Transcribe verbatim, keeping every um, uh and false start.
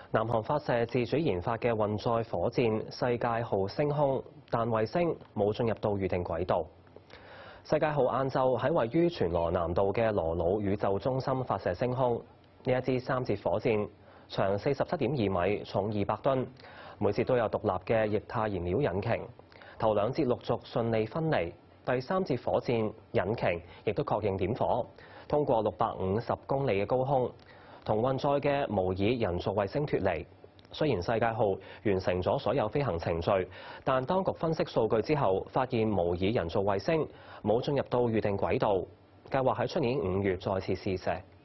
南韓發射自主研發嘅運載火箭世界號升空，但衛星冇進入到預定軌道。世界號晏晝喺位於全羅南道嘅羅魯宇宙中心發射升空。呢一支三節火箭長四十七點二米，重二百噸，每節都有獨立嘅液態燃料引擎。頭兩節陸續順利分離，第三節火箭引擎亦都確認點火，通過六百五十公里嘅高空，同運載嘅模擬人造衛星脫離。雖然世界號完成咗所有飛行程序，但當局分析數據之後，發現模擬人造衛星冇進入到預定軌道，計劃喺出年五月再次試射。